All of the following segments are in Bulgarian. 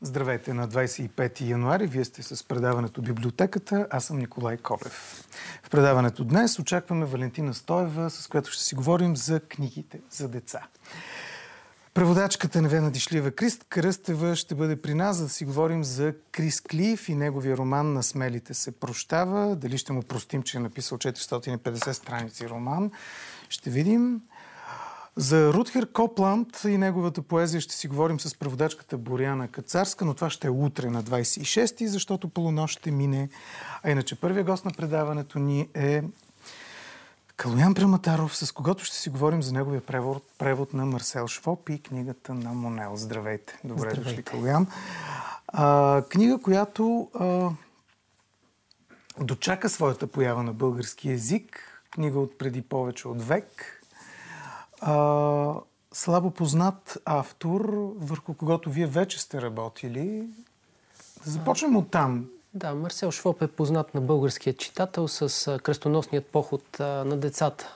Здравейте, на 25 януари вие сте с предаването Библиотеката, аз съм Николай Колев. В предаването днес очакваме Валентина Стоева, с която ще си говорим за книгите за деца. Преводачката Невена Дишлиева Кръстева ще бъде при нас, за да си говорим за Крис Клиф и неговия роман "На смелите се прощава". Дали ще му простим, че е написал 450 страници роман, ще видим. За Рутгер Копланд и неговата поезия ще си говорим с преводачката Боряна Кацарска, но това ще е утре на 26-ти, защото полунощ ще мине. А иначе първия гост на предаването ни е Калоян Прематаров, с когото ще си говорим за неговия превод на Марсел Швоб и книгата на Монел. Здравейте! Добре дошли, Калоян. Книга, която дочака своята поява на български език. Книга от преди повече от век. Слабо познат автор, върху когото вие вече сте работили. Да започнем от там. Да, Марсел Швоб е познат на българския читател с кръстоносният поход на децата,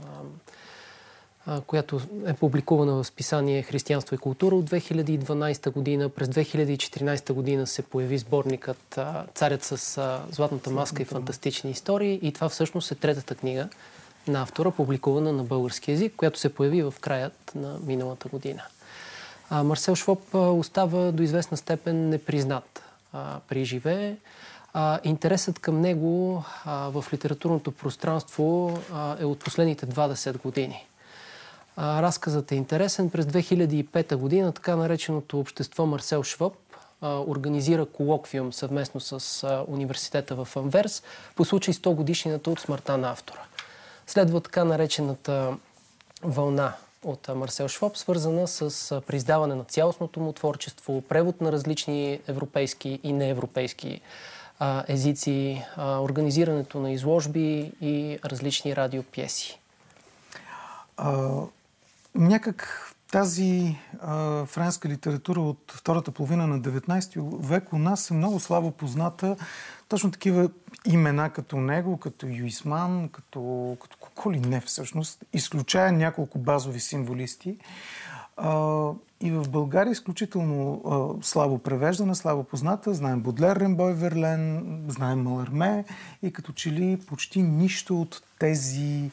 която е публикувана в списание "Християнство и култура" от 2012 година. През 2014 година се появи сборникът "Царят с златната маска и фантастични истории" и това всъщност е третата книга на автора, публикувана на български език, която се появи в краят на миналата година. Марсел Швоб остава до известна степен непризнат при живее. Интересът към него в литературното пространство е от последните 20 години. Разказът е интересен. През 2005 година така нареченото общество Марсел Швоб организира колоквиум съвместно с университета в Анверс по случай 100 годишнината от смъртта на автора. Следва така наречената вълна от Марсел Швоб, свързана с преиздаване на цялостното му творчество, превод на различни европейски и неевропейски езици, организирането на изложби и различни радиопиеси. Някак тази френска литература от втората половина на 19 век у нас е много слабо позната. Точно такива имена като него, като Юисман, като коко ли не всъщност, изключая няколко базови символисти. И в България изключително слабо превеждана, слабо позната. Знаем Бодлер, Рембой, Верлен, знаем Маларме и като че ли почти нищо от тези...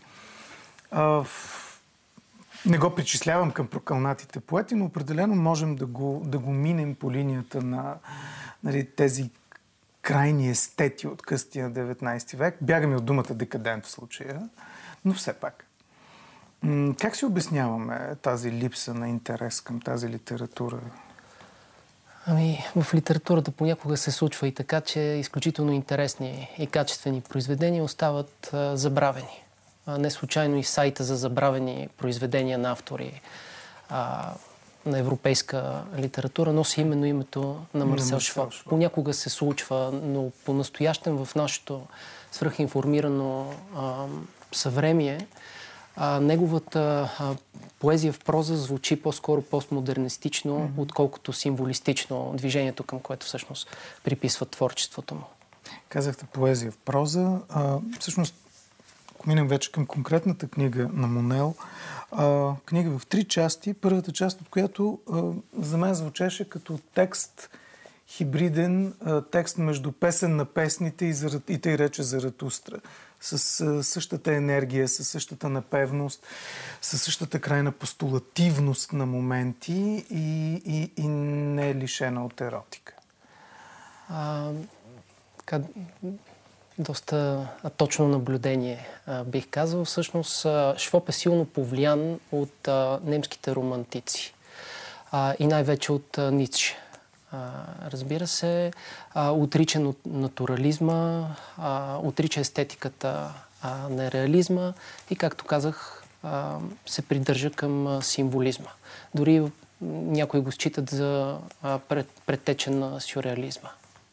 Не го причислявам към прокълнатите поети, но определено можем да го минем по линията на тези крайни естети от къстия 19 век. Бягаме от думата декадент в случая, но все пак. Как си обясняваме тази липса на интерес към тази литература? В литературата понякога се случва и така, че изключително интересни и качествени произведения остават забравени. Не случайно и сайта за забравени произведения на автори на европейска литература носи именно името на Марсел Швоб. Понякога се случва, но по-настоящем в нашето свръхинформирано съвремие неговата поезия в проза звучи по-скоро постмодернистично, отколкото символистично движението, към което всъщност приписва творчеството му. Казахте поезия в проза. Всъщност, ако минем вече към конкретната книга на Монел, книга в 3 части, първата част от която за мен звучеше като текст, хибриден текст между песен на песните и тъй рече Заратустра. С същата енергия, с същата напевност, с същата крайна постулативност на моменти и не е лишена от еротика. Доста точно наблюдение, бих казал. Всъщност, Швоб е силно повлиян от немските романтици и най-вече от Ницше. Разбира се, отрича натурализма, отрича естетиката на реализма и, както казах, се придържа към символизма. Дори някои го считат за предтеча на сюрреализма.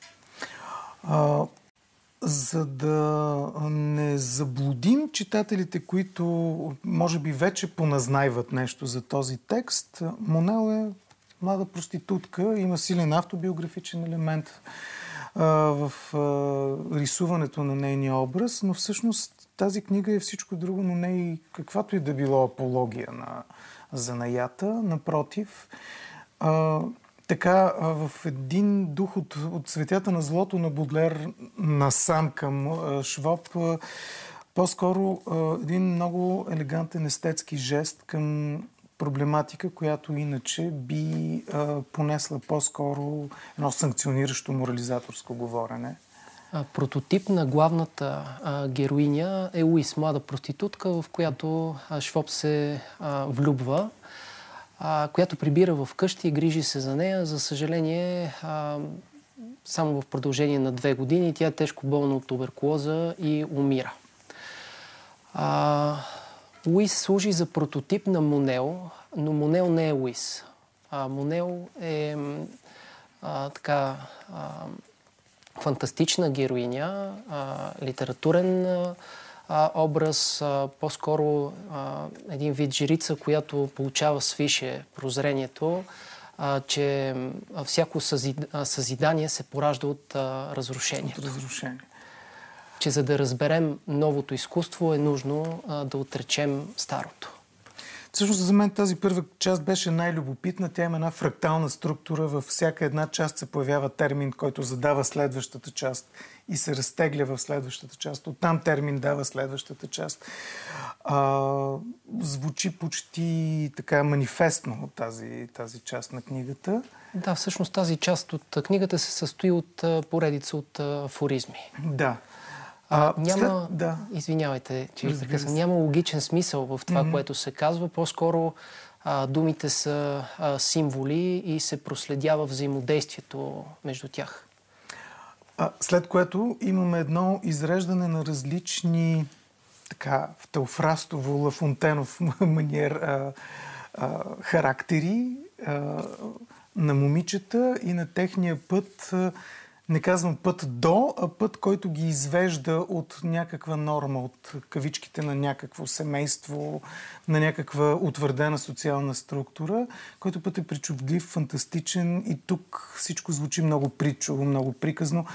За да не заблудим читателите, които може би вече поназнайват нещо за този текст, Монел е млада проститутка, има силен автобиографичен елемент в рисуването на нейния образ, но всъщност тази книга е всичко друго, но не и каквато и да било апология на занаята. Напротив, така в един дух от цветята на злото на Бодлер насам към Швоб, по-скоро един много елегантен естетски жест към проблематика, която иначе би понесла по-скоро едно санкциониращо морализаторско говорене. Прототип на главната героиня е Луис, млада проститутка, в която Швоб се влюбва, която прибира в къщи и грижи се за нея. За съжаление, само в продължение на 2 години тя е тежко болна от туберкулоза и умира. Луис служи за прототип на Монел, но Монел не е Луис. Монел е фантастична героиня, литературен образ, по-скоро един вид жрица, която получава свише прозрението, че всяко съзидание се поражда от разрушението. Че за да разберем новото изкуство е нужно да отречем старото. Всъщност за мен тази първа част беше най-любопитна. Тя има една фрактална структура. Във всяка една част се появява термин, който задава следващата част и се разтегля в следващата част. Оттам термин дава следващата част. Звучи почти така манифестно от тази част на книгата. Да, всъщност тази част от книгата се състои от поредица от афоризми. Да. Извинявайте, че така съм. Няма логичен смисъл в това, което се казва. По-скоро думите са символи и се проследява взаимодействието между тях. След което имаме едно изреждане на различни така в Теофрастово, Лафонтенов маниер характери на момичета и на техния път. Не казвам път до, а път, който ги извежда от някаква норма, от кавичките на някакво семейство, на някаква утвърдена социална структура, който път е причудлив, фантастичен и тук всичко звучи много притчово, много приказно.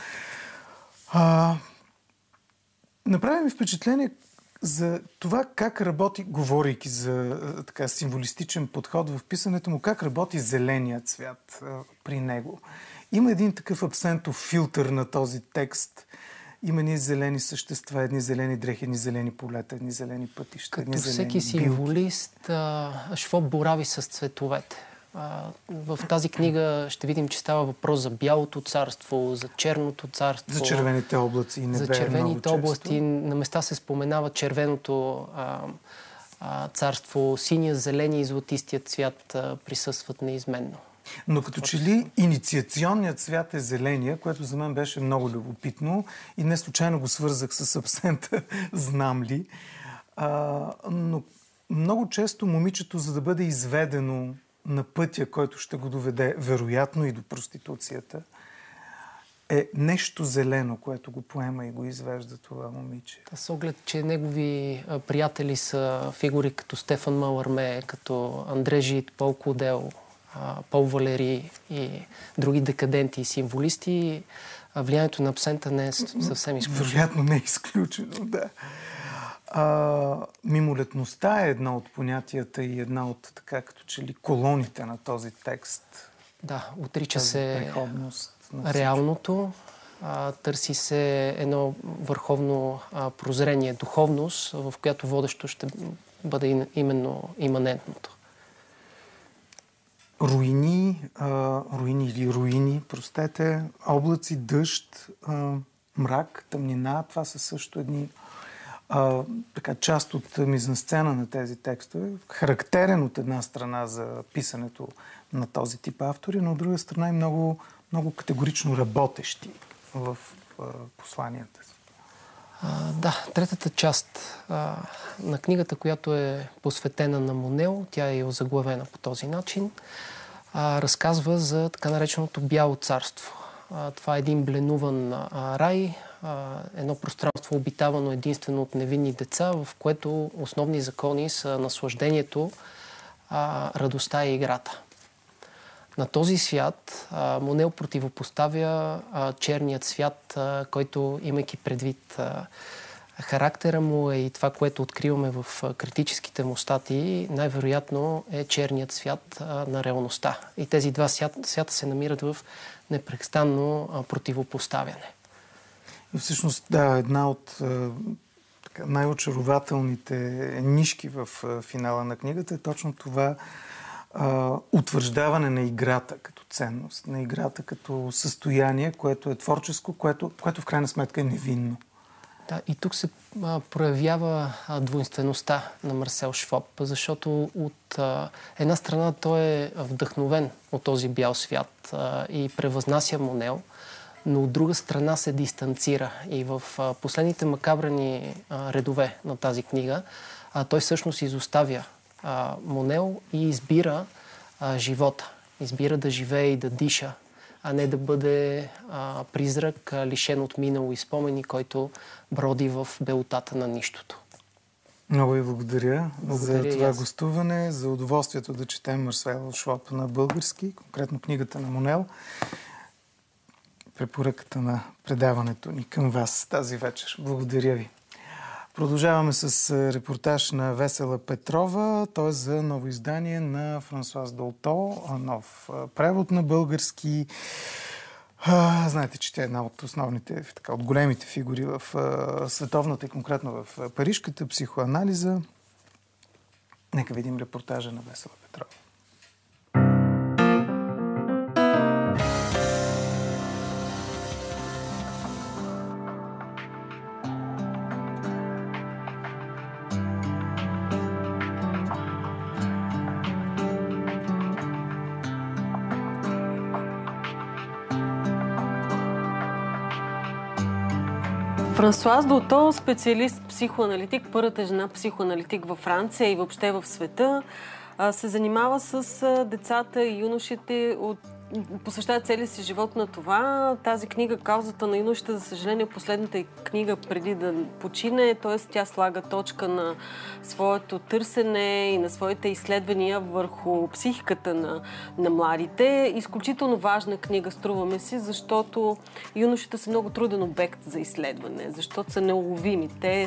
Направи ми впечатление за това как работи, говорейки за така символистичен подход в писането му, как работи зеленият цвят при него. Има един такъв абсентов филтър на този текст. Има едни зелени същества, едни зелени дрехи, едни зелени полета, едни зелени пътища, едни зелени билки. Като всеки символист, Швоб борави с цветовете. В тази книга ще видим, че става въпрос за бялото царство, за черното царство. За червените облаци и небе. За червените области. На места се споменава червеното царство, синия, зеления и златистият цвят присъстват неизменно. Но като че ли инициационният цвят е зеления, което за мен беше много любопитно и не случайно го свързах с абсента, знам ли. Но много често момичето, за да бъде изведено на пътя, който ще го доведе вероятно и до проституцията, е нещо зелено, което го поема и го извежда това момиче. С оглед, че негови приятели са фигури като Стефан Маларме, като Андре Жид, Пол Клодел, Пол Валери и други декаденти и символисти, влиянието на абсента не е съвсем изключено. Вероятно не е изключено, да. Мимолетността е една от понятията и една от така като че ли колоните на този текст. Да, отрича се реалното, търси се едно върховно прозрение, духовност, в която водещо ще бъде именно иманентното. Руини, облаци, дъжд, мрак, тъмнина, това са също едни така, част от мизансцена на тези текстове. Характерен от една страна за писането на този тип автори, но от друга страна и много, много категорично работещи в посланията си. Да, третата част на книгата, която е посветена на Монел, тя е озаглавена по този начин, разказва за така нареченото Бяло царство. Това е един бленуван рай, едно пространство обитавано единствено от невинни деца, в което основни закони са наслаждението, радостта и играта. На този свят Монел противопоставя черният свят, който, имайки предвид характера му и това, което откриваме в критическите му статии, най-вероятно е черният свят на реалността. И тези два свята се намират в непрестанно противопоставяне. И всъщност, да, една от най-очарователните нишки в финала на книгата е точно това утвърждаване на играта като ценност, на играта като състояние, което е творческо, което в крайна сметка е невинно. Да, и тук се проявява двойствеността на Марсел Шваб, защото от една страна той е вдъхновен от този бял свят и превъзнася Монел, но от друга страна се дистанцира. И в последните макабрени редове на тази книга той всъщност изоставя Монел и избира живота. Избира да живее и да диша, а не да бъде призрак, лишен от минало и спомени, който броди в белотата на нищото. Много ви благодаря за това гостуване, за удоволствието да четем Марсел Шваб на български, конкретно книгата на Монел. Препоръката на предаването ни към вас тази вечер. Благодаря ви. Продължаваме с репортаж на Весела Петрова. Той е за ново издание на Франсуаз Долто, нов превод на български. Знаете, че тя е една от основните, от големите фигури в световната и конкретно в парижката психоанализа. Нека видим репортажа на Весела Петрова. Франсуаз Долто, специалист психоаналитик, първата жена психоаналитик във Франция и въобще в света, се занимава с децата и юношите посвещава целия си живот на това. Тази книга, Каузата на юношите, за съжаление, последната книга преди да почине, т.е. тя слага точка на своето търсене и на своите изследвания върху психиката на младите. Изключително важна книга, струваме си, защото юношите са много труден обект за изследване, защото са неуловими.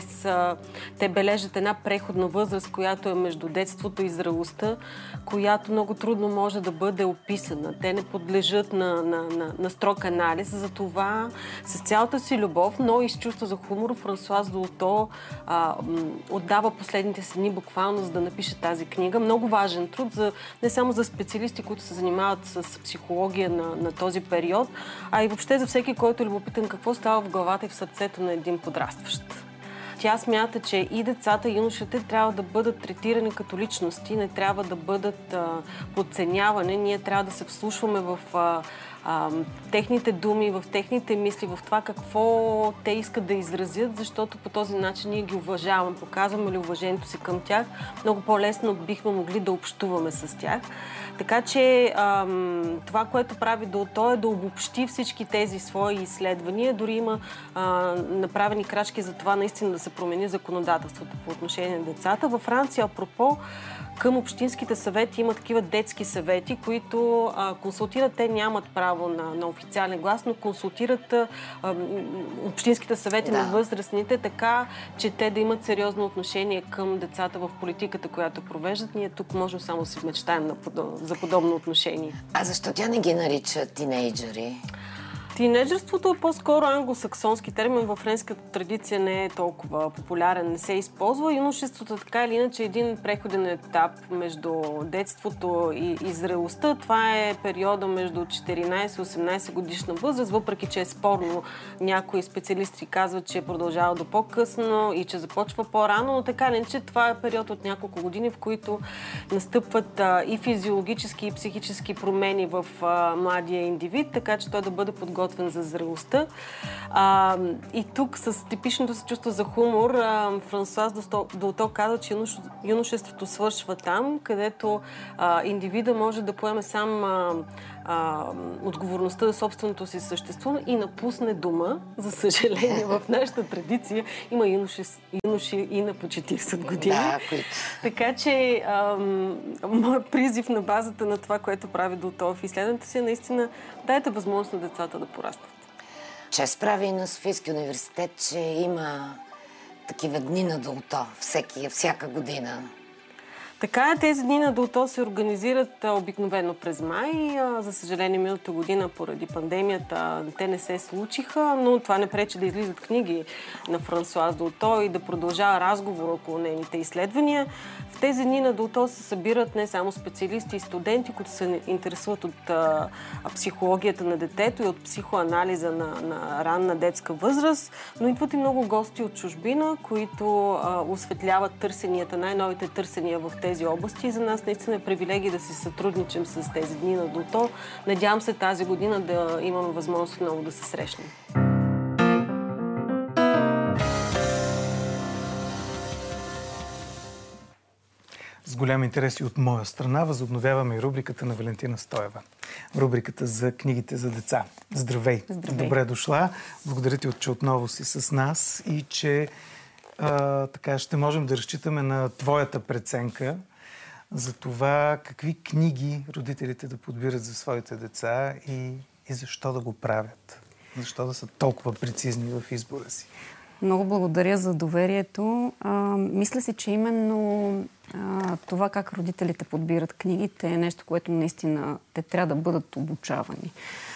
Те бележат една преходна възраст, която е между детството и зрелостта, която много трудно може да бъде описана. Те не подлежат на строг анализ. Затова с цялата си любов, но и с чувство за хумор, Франсуаз Долто отдава последните си дни буквално, за да напише тази книга. Много важен труд, не само за специалисти, които се занимават с психология на този период, а и въобще за всеки, който е любопитен какво става в главата и в сърцето на един подрастващ. Тя смята, че и децата, и юношите трябва да бъдат третирани като личности, не трябва да бъдат подценявани. Ние трябва да се вслушваме в техните думи, в техните мисли, в това какво те искат да изразят, защото по този начин ние ги уважаваме, показваме ли уважението си към тях, много по-лесно бихме могли да общуваме с тях. Така че това, което прави Долто, е да обобщи всички тези свои изследвания. Дори има направени крачки за това наистина да се промени законодателството по отношение на децата. Във Франция, апропо, към общинските съвети има такива детски съвети, които консултират. Те нямат право на официален глас, но консултират общинските съвети на възрастните, така че те да имат сериозно отношение към децата в политиката, която провеждат. Ние тук можем само да си мечтаем за подобно отношение. А защо тя не ги нарича тинейджери? Тинейджерството е по-скоро англосаксонски термин. Във френската традиция не е толкова популярен, не се използва. Юношеството така или иначе е един преходен етап между детството и зрелостта. Това е периода между 14-18 годишна възраст, въпреки че е спорно. Някои специалисти казват, че е продължава до по-късно и че започва по-рано, но така или иначе това е период от няколко години, в които настъпват и физиологически, и психически промени в младия индивид, така че той да бъде подготвен за зрелостта. И тук с типичното си чувство за хумор Франсуаз Долто казва, че юношеството свършва там, където индивида може да поеме сам отговорността за собственото си съществуване и напусне дома. За съжаление, в нашата традиция има юноши и на по 40 години. Да, така че моят призив на базата на това, което прави Долто в изследването си, е наистина дайте възможност на децата да порастват. Чест прави на Софийския университет, че има такива дни на Долто всяка година? Така е, тези дни на Долто се организират обикновено през май. За съжаление, миналата година поради пандемията те не се случиха, но това не пречи да излизат книги на Франсуаз Долто и да продължава разговор около нейните изследвания. В тези дни на Долто се събират не само специалисти и студенти, които се интересуват от психологията на детето и от психоанализа на ранна детска възраст, но идват и много гости от чужбина, които осветляват търсенията, най-новите търсения в тези области. И за нас наистина е привилегия да си сътрудничим с тези дни на Долто. Надявам се тази година да имаме възможност много да се срещнем. С голям интерес и от моя страна възобновяваме и рубриката на Валентина Стоева. Рубриката за книгите за деца. Здравей! Добре дошла! Благодаря ти, че отново си с нас и че така ще можем да разчитаме на твоята преценка за това какви книги родителите да подбират за своите деца и защо да го правят. Защо да са толкова прецизни в избора си. Много благодаря за доверието. Мисля си, че именно това как родителите подбират книгите е нещо, което наистина те трябва да бъдат обучавани.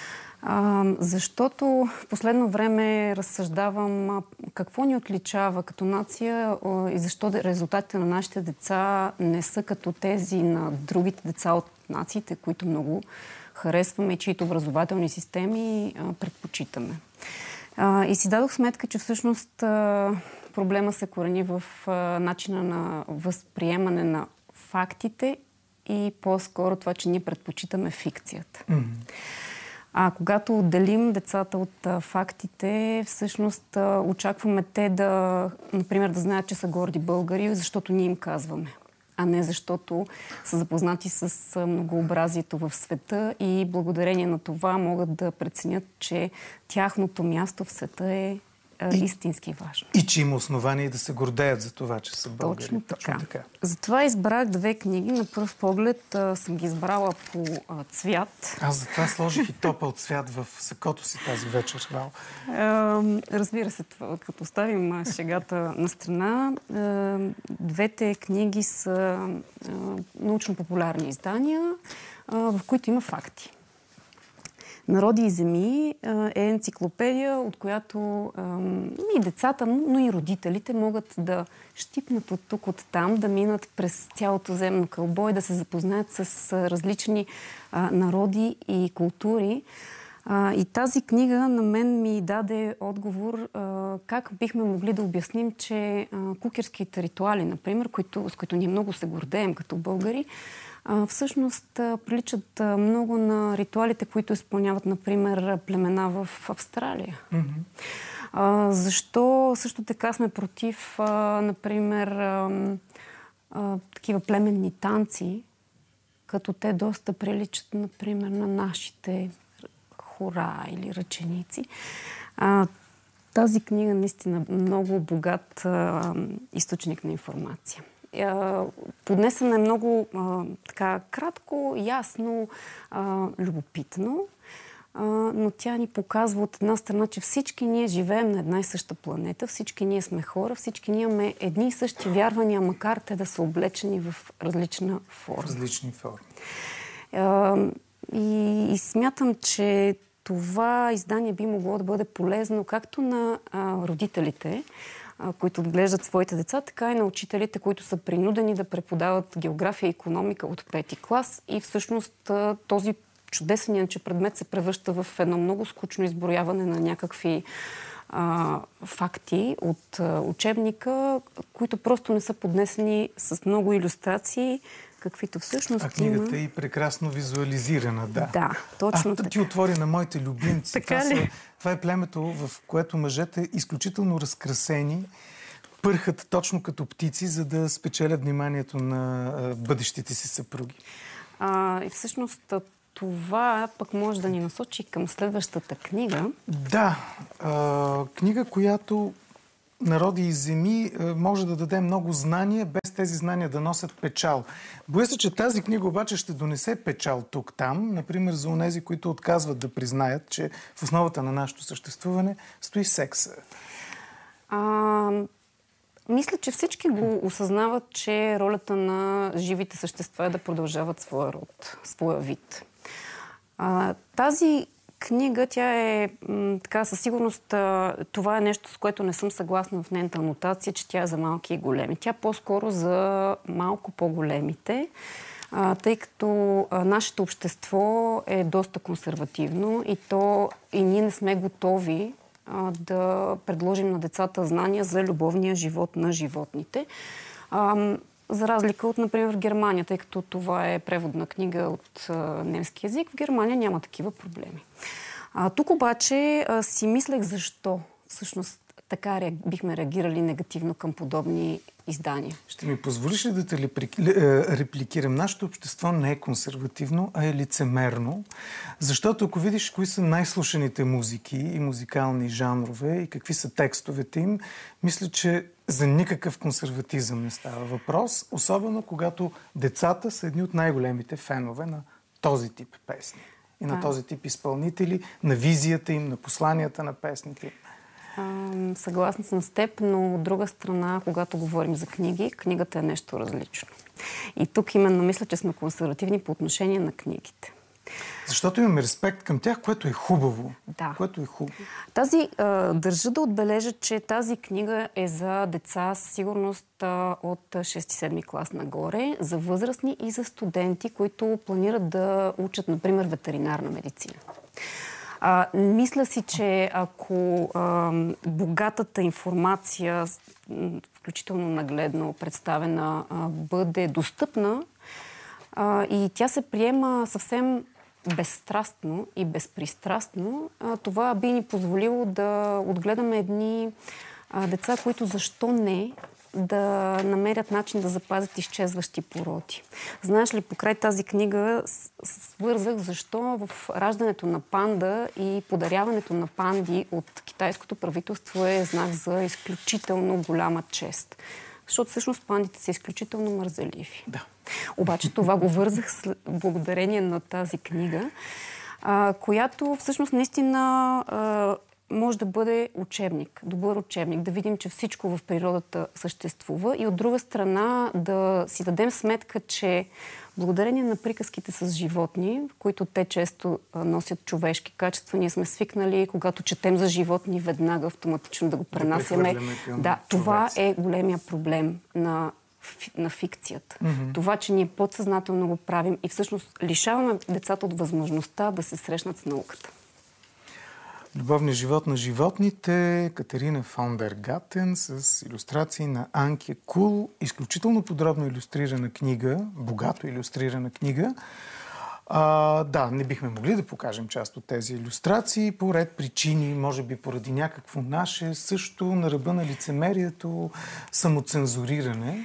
Защото в последно време разсъждавам какво ни отличава като нация и защо резултатите на нашите деца не са като тези на другите деца от нациите, които много харесваме и чието образователни системи предпочитаме. И си дадох сметка, че всъщност проблема се корени в начина на възприемане на фактите и по-скоро това, че ние предпочитаме фикцията. Когато отделим децата от фактите, всъщност очакваме те например, да знаят, че са горди българи, защото ние им казваме, а не защото са запознати с многообразието в света и благодарение на това могат да преценят, че тяхното място в света е истински важно. И че има основание да се гордеят за това, че са българи. Точно така. Затова избрах две книги. На пръв поглед съм ги избрала по цвят. Аз затова сложих и топъл цвят в сакото си тази вечер. Разбира се, като оставим шегата на страна, двете книги са научно-популярни издания, в които има факти. Народи и земи е енциклопедия, от която и децата, но и родителите могат да щипнат от тук, от там, да минат през цялото земно кълбо и да се запознаят с различни народи и култури. И тази книга на мен ми даде отговор как бихме могли да обясним, че кукерските ритуали, например, с които ние много се гордеем като българи, всъщност приличат много на ритуалите, които изпълняват, например, племена в Австралия. Защо също така сме против, например, такива племенни танци, като те доста приличат, например, на нашите хора или ръченици. Тази книга наистина много богат източник на информация. Поднесена е много така кратко, ясно, любопитно, но тя ни показва от една страна, че всички ние живеем на една и съща планета, всички ние сме хора, всички ние имаме едни и същи вярвания, макар те да са облечени в различна форма. Различни форми. И смятам, че това издание би могло да бъде полезно както на родителите, които отглеждат своите деца, така и на учителите, които са принудени да преподават география и икономика от 5-ти клас. И всъщност този чудесен иначе предмет се превръща в едно много скучно изброяване на някакви факти от учебника, които просто не са поднесени с много илюстрации, каквито всъщност има. Книгата е и прекрасно визуализирана, да. Да, точно така. Ти отвори на моите любимци. Така ли? Това е племето, в което мъжете изключително разкрасени пърхат точно като птици, за да спечелят вниманието на бъдещите си съпруги. И всъщност това пък може да ни насочи към следващата книга. Да, книга, която Народи и земи може да даде много знания, без тези знания да носят печал. Боя се, че тази книга обаче ще донесе печал тук-там, например за онези, които отказват да признаят, че в основата на нашето съществуване стои секса. Мисля, че всички го осъзнават, че ролята на живите същества е да продължават своя род, своя вид. Тази книга, тя е така, със сигурност, това е нещо, с което не съм съгласна в нейната анотация, че тя е за малки и големи. Тя по-скоро за малко по-големите, тъй като нашето общество е доста консервативно и ние не сме готови да предложим на децата знания за любовния живот на животните. За разлика от, например, в Германия, тъй като това е преводна книга от немски език, в Германия няма такива проблеми. Тук обаче си мислех защо всъщност така бихме реагирали негативно към подобни издания. Ще ми позволиш ли да те репликирам? Нашето общество не е консервативно, а е лицемерно. Защото ако видиш кои са най-слушаните музики и музикални жанрове и какви са текстовете им, мисля, че за никакъв консерватизъм не става въпрос. Особено когато децата са едни от най-големите фенове на този тип песни. И на този тип изпълнители, на визията им, на посланията на песните им. Съгласна съм с теб, но от друга страна, когато говорим за книги, книгата е нещо различно. И тук именно мисля, че сме консервативни по отношение на книгите. Защото имаме респект към тях, което е хубаво. Да. Което е хубаво. Държа да отбележа, че тази книга е за деца с сигурност от 6-7 клас нагоре, за възрастни и за студенти, които планират да учат, например, ветеринарна медицина. Мисля си, че ако богатата информация, включително нагледно представена, бъде достъпна и тя се приема съвсем безстрастно и безпристрастно, това би ни позволило да отгледаме едни деца, които защо не да намерят начин да запазят изчезващи породи. Знаеш ли, покрай тази книга свързах защо в раждането на панда и подаряването на панди от китайското правителство е знак за изключително голяма чест. Защото всъщност пандите са изключително мързеливи. Да. Обаче това го вързах благодарение на тази книга, която всъщност наистина може да бъде учебник, добър учебник, да видим, че всичко в природата съществува и от друга страна да си дадем сметка, че благодарение на приказките с животни, в които те често носят човешки качества, ние сме свикнали, когато четем за животни, веднага автоматично да го пренасяме. Да, това е големия проблем на фикцията. Това, че ние подсъзнателно го правим и всъщност лишаваме децата от възможността да се срещнат с науката. Любовният живот на животните, Катерина фон дер Гатен с илюстрации на Анке Кул. Изключително подробно илюстрирана книга, богато илюстрирана книга. Да, не бихме могли да покажем част от тези илюстрации по ред причини, може би поради някакво наше, също на ръба на лицемерието, самоцензуриране.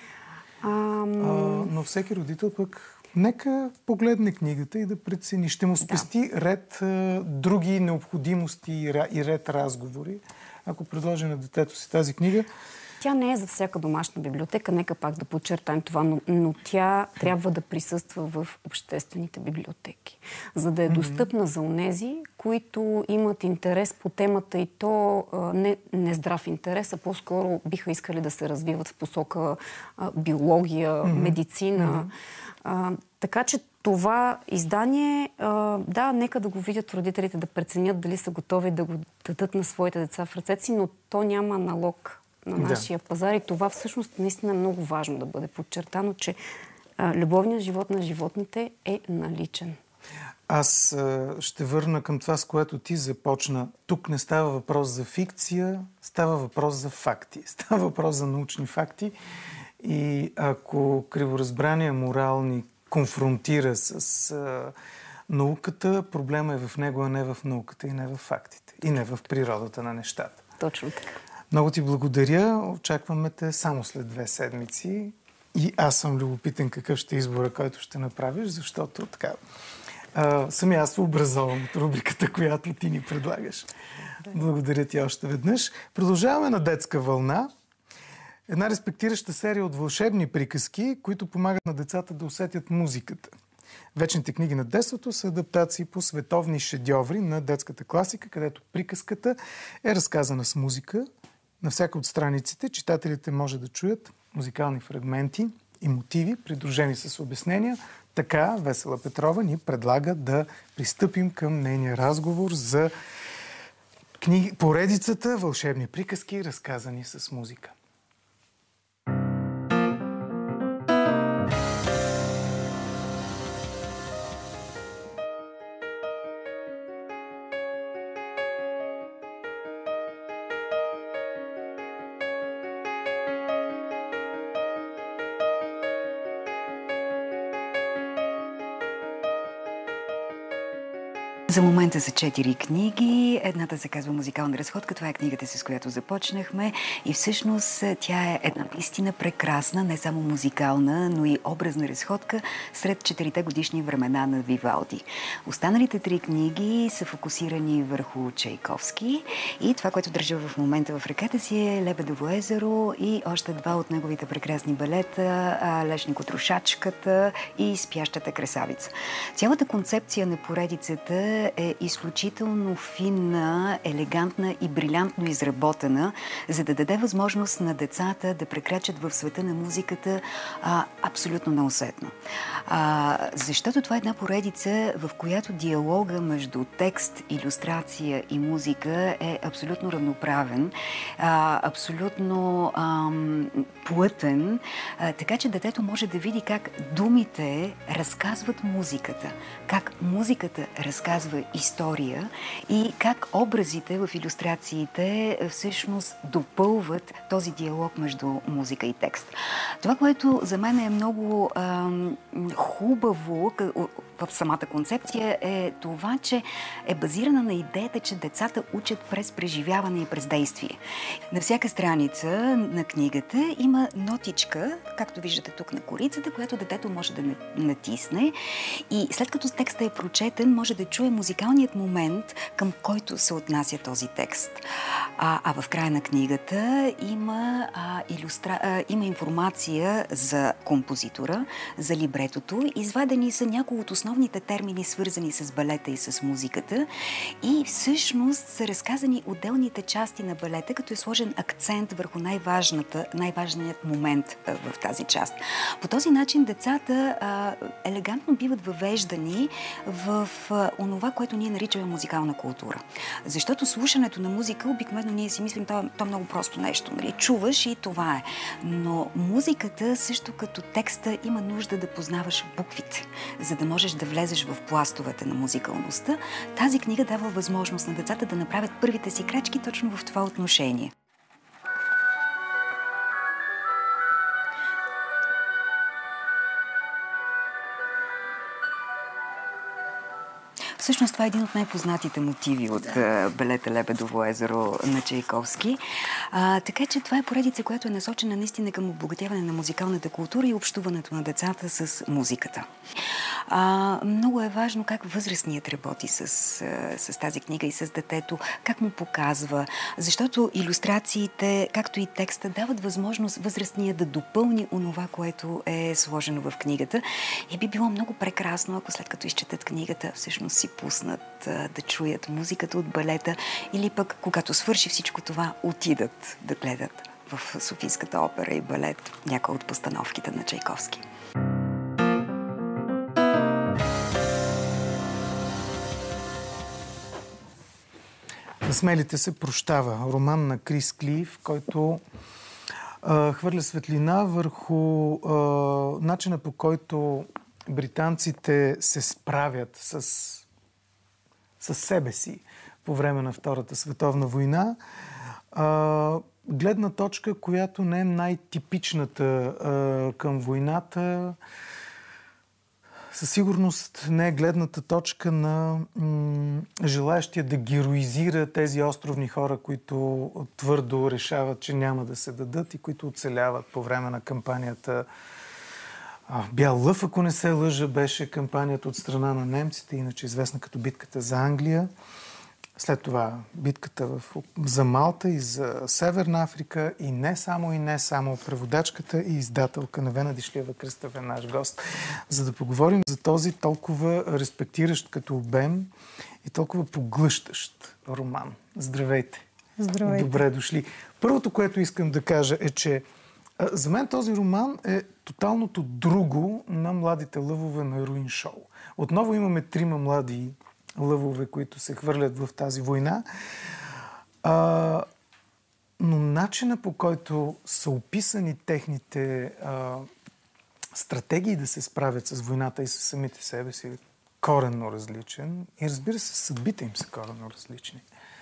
Но всеки родител пък нека погледне книгата и да прецени. Ще му спести ред други необходимости и ред разговори. Ако предложи на детето си тази книга. Тя не е за всяка домашна библиотека, нека пак да подчертаем това, но тя трябва да присъства в обществените библиотеки, за да е достъпна за онези, които имат интерес по темата и то не здрав интерес, а по-скоро биха искали да се развиват в посока биология, медицина. Така че това издание, да, нека да го видят родителите, да преценят дали са готови да го дадат на своите деца в ръцете си, но то няма налог на нашия пазар и това всъщност наистина е много важно да бъде подчертано, че любовният живот на животните е наличен. Аз ще върна към това, с което ти започна. Тук не става въпрос за фикция, става въпрос за факти. Става въпрос за научни факти. И ако криворазбрания морал ни конфронтира с науката, проблема е в него, а не в науката и не в фактите. И не в природата на нещата. Точно така. Много ти благодаря. Очакваме те само след 2 седмици. И аз съм любопитен какъв ще е избора, който ще направиш, защото така сами аз се образовам от рубриката, която ти ни предлагаш. Благодаря ти още веднъж. Продължаваме на детска вълна. Една респектираща серия от вълшебни приказки, които помагат на децата да усетят музиката. Вечните книги на детството са адаптации по световни шедьоври на детската класика, където приказката е разказана с музика На всяка от страниците читателите може да чуят музикални фрагменти и мотиви, придружени с обяснения. Така Весела Петрова ни предлага да пристъпим към нейния разговор за поредицата вълшебни приказки, разказани с музика. За момента са 4 книги. Едната се казва "Музикална разходка". Това е книгата, с която започнахме. И всъщност тя е една истина прекрасна, не само музикална, но и образна разходка сред 4-те годишни времена на Вивалди. Останалите 3 книги са фокусирани върху Чайковски. И това, което държа в момента в ръката си, е "Лебедово езеро" и още 2 от неговите прекрасни балета "Лешникотрошачката" и "Спящата красавица". Цялата концепция на поредицата е изключително финна, елегантна и брилянтно изработена, за да даде възможност на децата да прекрачат в света на музиката абсолютно неусетно. Защото това е една поредица, в която диалога между текст, илюстрация и музика е абсолютно равноправен, абсолютно плътен, така че детето може да види как думите разказват музиката, как музиката разказва история и как образите в илюстрациите всъщност допълват този диалог между музика и текст. Това, което за мен е много хубаво в самата концепция, е това, че е базирана на идеята, че децата учат през преживяване и през действие. На всяка страница на книгата има нотичка, както виждате тук на корицата, която детето може да натисне и след като текстът е прочетен, може да чуе музикалният момент, към който се отнася този текст. А в края на книгата има информация за композитора, за либретото. Извадени са някои от основните термини, свързани с балета и с музиката. И всъщност са разказани отделните части на балета, като е сложен акцент върху най-важният момент в тази част. По този начин децата елегантно биват въвеждани в онова, което ние наричаме музикална култура. Защото слушането на музика, обикновено ние си мислим, то е много просто нещо. Нали? Чуваш и това е. Но музиката, също като текста, има нужда да познаваш буквите, за да можеш да влезеш в пластовете на музикалността. Тази книга дава възможност на децата да направят първите си крачки точно в това отношение. Всъщност това е един от най-познатите мотиви от балета "Лебедово езеро" на Чайковски. Така че това е поредица, която е насочена наистина към обогатяване на музикалната култура и общуването на децата с музиката. Много е важно как възрастният работи с тази книга и с детето, как му показва, защото илюстрациите, както и текста, дават възможност възрастния да допълни онова, което е сложено в книгата. И би било много прекрасно, ако след като изчетат книгата, всъщност си пуснат да чуят музиката от балета или пък, когато свърши всичко това, отидат да гледат в Софийската опера и балет някои от постановките на Чайковски. "На смелите се прощава" роман на Крис Клиф, който хвърля светлина върху начина, по който британците се справят с себе си по време на Втората световна война. Гледна точка, която не е най-типичната към войната. Със сигурност не е гледната точка на желаящия да героизира тези островни хора, които твърдо решават, че няма да се дадат и които оцеляват по време на кампанията. Бял лъв, ако не се лъжа, беше кампанията от страна на немците, иначе известна като битката за Англия. След това битката за Малта и за Северна Африка и не само преводачката и издателка Невена Дишлиева Кръстев е наш гост, за да поговорим за този толкова респектиращ като обем и толкова поглъщащ роман. Здравейте! Здравейте. Добре дошли. Първото, което искам да кажа е, че за мен този роман е тоталното друго на Младите лъвове на Руин Шоу. Отново имаме 3 млади лъвове, които се хвърлят в тази война. Но начина, по който са описани техните стратегии да се справят с войната и с самите себе си, е коренно различен. И разбира се, съдбите им са коренно различни.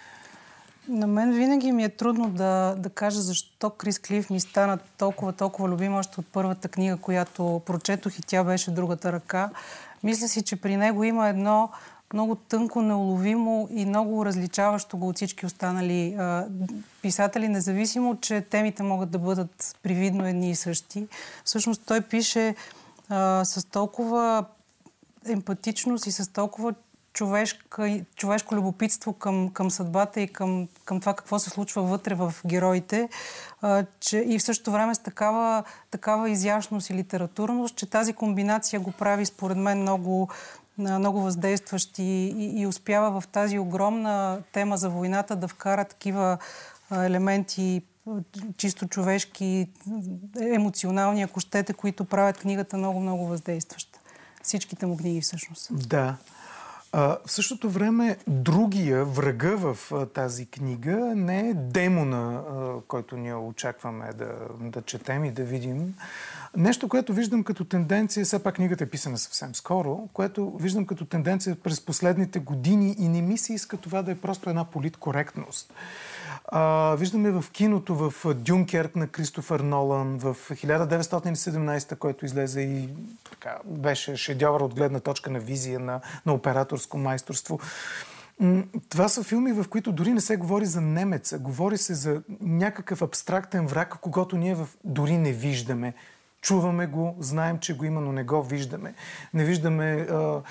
На мен винаги ми е трудно да кажа защо Крис Клиф ми стана толкова любим още от първата книга, която прочетох, и тя беше Другата ръка. Мисля си, че при него има едно много тънко, неуловимо и много различаващо го от всички останали писатели, независимо, че темите могат да бъдат привидно едни и същи. Всъщност той пише с толкова емпатичност и с толкова човешко любопитство към съдбата и към това какво се случва вътре в героите, и в същото време с такава изящност и литературност, че тази комбинация го прави според мен много въздействащи и успява в тази огромна тема за войната да вкара такива елементи чисто човешки, емоционални, ако щете, които правят книгата много въздействаща. Всичките му книги всъщност. Да. В същото време другия врага в тази книга не е демона, който ние очакваме да четем и да видим. Нещо, което виждам като тенденция, все пак книгата е писана съвсем скоро, което виждам като тенденция през последните години и не ми се иска това да е просто една политкоректност. Виждаме в киното, в Дюнкерк на Кристофър Нолан, в 1917, който излезе и така, беше шедьовър от гледна точка на визия, на операторско майсторство. Това са филми, в които дори не се говори за немеца, говори се за някакъв абстрактен враг, когото ние дори не виждаме. Чуваме го, знаем, че го има, но не го виждаме. Не виждаме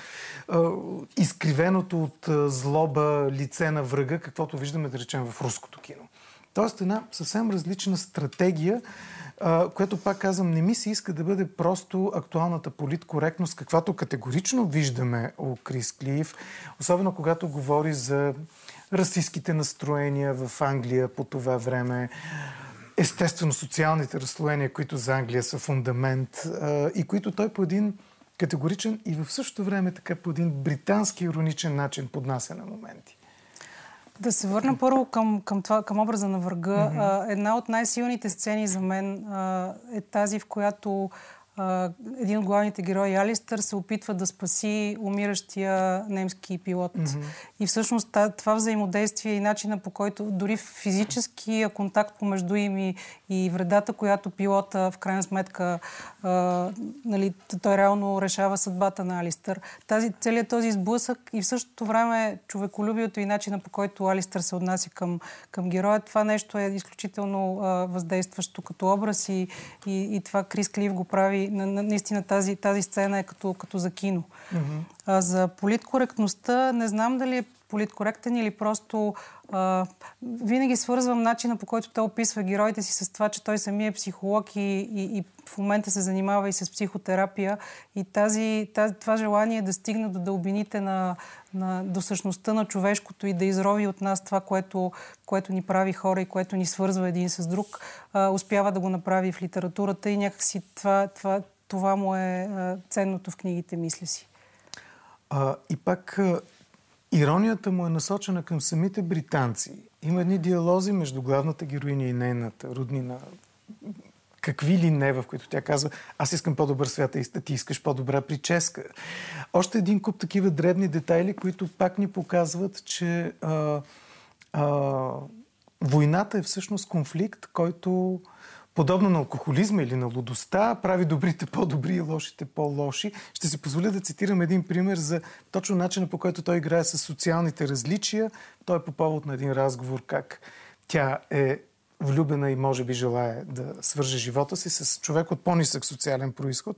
изкривеното от злоба лице на врага, каквото виждаме, да речем, в руското кино. Тоест една съвсем различна стратегия, която, пак казвам, не ми се иска да бъде просто актуалната политкоректност, каквато категорично виждаме у Крис Клиф, особено когато говори за расистските настроения в Англия по това време, естествено социалните разслоения, които за Англия са фундамент и които той по един категоричен и в същото време така по един британски ироничен начин поднася на моменти. Да се върна първо към образа на врага. Една от най-силните сцени за мен е тази, в която един от главните герои, Алистър, се опитва да спаси умиращия немски пилот. И всъщност това взаимодействие и начина, по който дори физическия контакт помежду им и вредата, която пилота в крайна сметка той реално решава съдбата на Алистър. Целият този сблъсък и в същото време човеколюбието и начина, по който Алистър се отнася към героя, това нещо е изключително въздействащо като образ и това Крис Клиф го прави. Наистина тази сцена е като за кино. За политкоректността не знам дали е политкоректен или просто винаги свързвам начина, по който той описва героите си с това, че той самия е психолог и в момента се занимава и с психотерапия. И това желание да стигне до дълбините до същността на човешкото и да изрови от нас това, което ни прави хора и което ни свързва един с друг, успява да го направи в литературата и някакси това му е ценното в книгите, мисля си. И пак иронията му е насочена към самите британци. Има едни диалози между главната героиня и нейната роднина. Какви ли не, в които тя казва: аз искам по-добър свят, а ти искаш по-добра прическа. Още един куп такива дребни детайли, които пак ни показват, че войната е всъщност конфликт, който подобно на алкохолизма или на лудостта, прави добрите по-добри и лошите по-лоши. Ще си позволя да цитирам един пример за точно начина, по който той играе с социалните различия. Той е по повод на един разговор, как тя е влюбена и може би желае да свърже живота си с човек от по-нисък социален произход.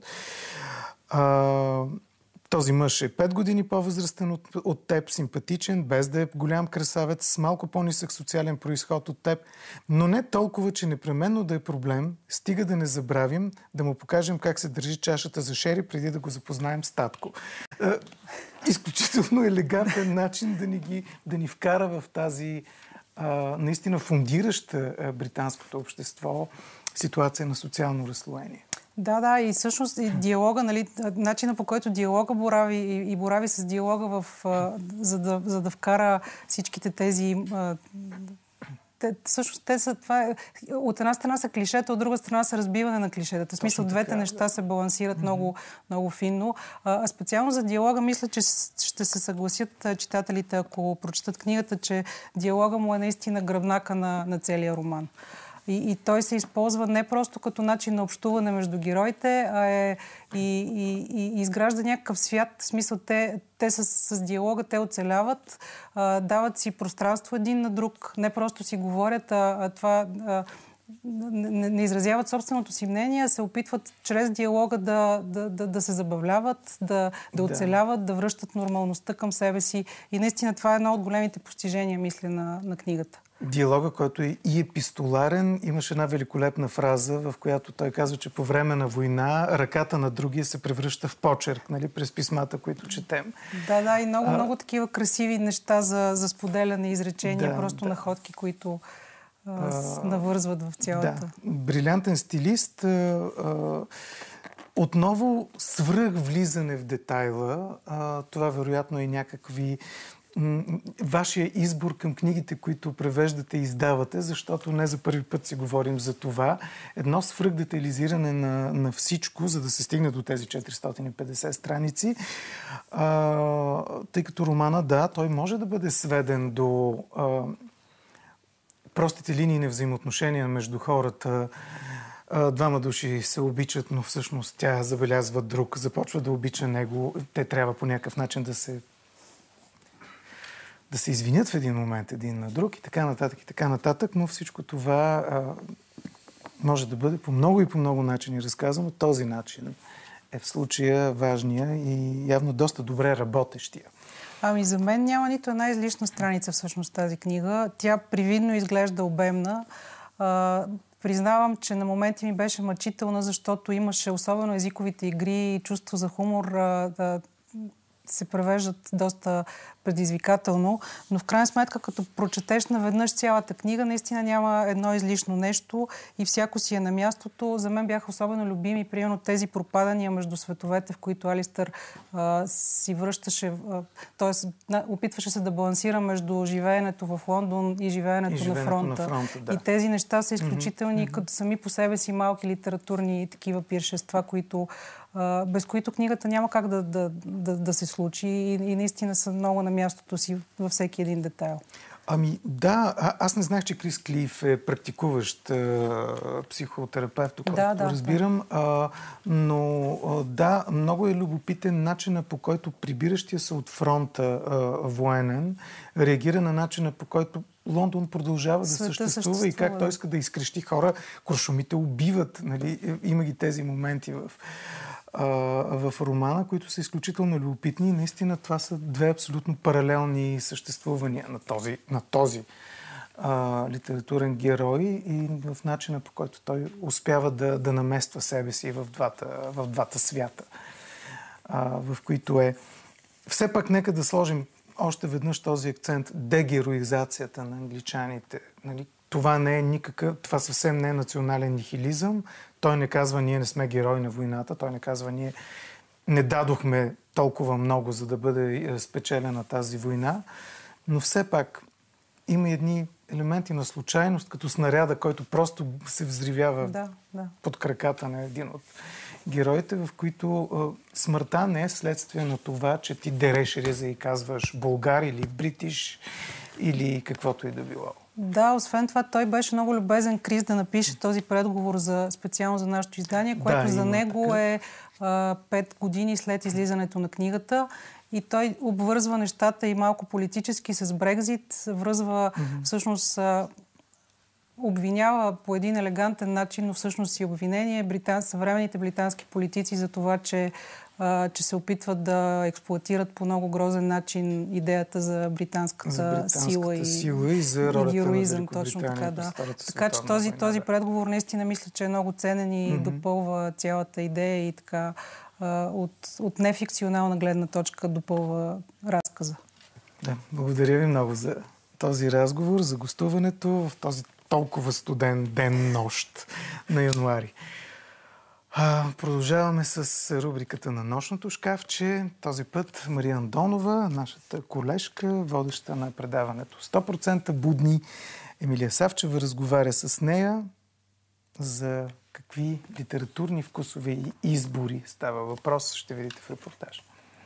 Този мъж е 5 години по-възрастен от теб, симпатичен, без да е голям красавец, с малко по-нисък социален произход от теб, но не толкова, че непременно да е проблем, стига да не забравим да му покажем как се държи чашата за шери, преди да го запознаем с татко. Изключително елегантен начин да ни вкара в тази наистина фундираща британското общество ситуация на социално разслоение. Да, и всъщност и диалога, нали, начина по който диалога борави и борави с диалога за да вкара всичките тези... Всъщност те са... от една страна са клишета, от друга страна са разбиване на клишетата. В смисъл, двете неща се балансират много, много финно. А специално за диалога мисля, че ще се съгласят читателите, ако прочитат книгата, че диалога му е наистина гръбнака на целия роман. И той се използва не просто като начин на общуване между героите, а и изгражда някакъв свят. В смисъл, те с диалога, те оцеляват, дават си пространство един на друг. Не просто си говорят, не изразяват собственото си мнение, а се опитват чрез диалога да се забавляват, да оцеляват, да връщат нормалността към себе си. И наистина това е едно от големите постижения, мисля, на книгата. Диалога, който е и епистоларен, имаше една великолепна фраза, в която той казва, че по време на война ръката на другия се превръща в почерк, нали, през писмата, които четем. Да, и много такива красиви неща за споделяне, изречения, просто находки, които навързват в цялата. Да. Брилянтен стилист. Отново свръхвлизане в детайла. Това вероятно е някакви вашия избор към книгите, които превеждате и издавате, защото не за първи път си говорим за това. Едно свръхдетализиране на всичко, за да се стигне до тези 450 страници. Тъй като романа, той може да бъде сведен до простите линии на взаимоотношения между хората. Двама души се обичат, но всъщност тя забелязва друг, започва да обича него. Те трябва по някакъв начин да се извинят в един момент един на друг и така нататък, но всичко това може да бъде по много начини разказано. Този начин е в случая важния и явно доста добре работещия. За мен няма нито една излишна страница всъщност тази книга. Тя привидно изглежда обемна. Признавам, че на моменти ми беше мъчителна, защото имаше особено езиковите игри и чувство за хумор се превеждат доста предизвикателно, но в крайна сметка, като прочетеш наведнъж цялата книга, наистина няма едно излишно нещо и всяко си е на мястото. За мен бяха особено любими, примерно тези пропадания между световете, в които Алистър си връщаше, т.е. опитваше се да балансира между живеенето в Лондон и живеенето на фронта. И тези неща са изключителни, като сами по себе си малки литературни такива пиршества, без които книгата няма как да се случи и наистина са много на мястото си във всеки един детайл. Аз не знаех, че Крис Клиф е практикуващ психотерапевт, колкото разбирам. Но много е любопитен начина, по който прибиращия се от фронта военен реагира на начина, по който Лондон продължава да съществува и как той иска да изкрещи хора. Куршумите убиват. Нали? Има ги тези моменти в романа, които са изключително любопитни. Наистина това са две абсолютно паралелни съществувания на този литературен герой и в начина, по който той успява да намества себе си в двата свята, в които е. Все пак нека да сложим още веднъж този акцент. Дегероизацията на англичаните. Нали? Това съвсем не е национален нихилизъм. Той не казва, ние не сме герои на войната. Той не казва, ние не дадохме толкова много, за да бъде спечелена тази война. Но все пак има едни елементи на случайност, като снаряда, който просто се взривява под краката на един от героите, в които смъртта не е следствие на това, че ти дереш риза и казваш българ или бритиш или каквото и да било. Да, освен това, той беше много любезен, Крис, да напише този предговор специално за нашето издание, което за него е 5 години след излизането на книгата. И той обвързва нещата и малко политически с Брекзит, връзва всъщност обвинява по един елегантен начин, но всъщност си обвинение съвременните британски политици за това, че се опитват да експлоатират по много грозен начин идеята за британската сила и за ролята героизъм. Точно така, да. Така че този предговор наистина мисля, че е много ценен и допълва цялата идея и така от нефикционална гледна точка допълва разказа. Да, благодаря ви много за този разговор, за гостуването в този толкова студен ден-нощ на януари. Продължаваме с рубриката на нощното шкафче. Този път Мария Андонова, нашата колежка, водеща на предаването 100% будни. Емилия Савчева разговаря с нея за какви литературни вкусови избори става въпрос. Ще видите в репортажа.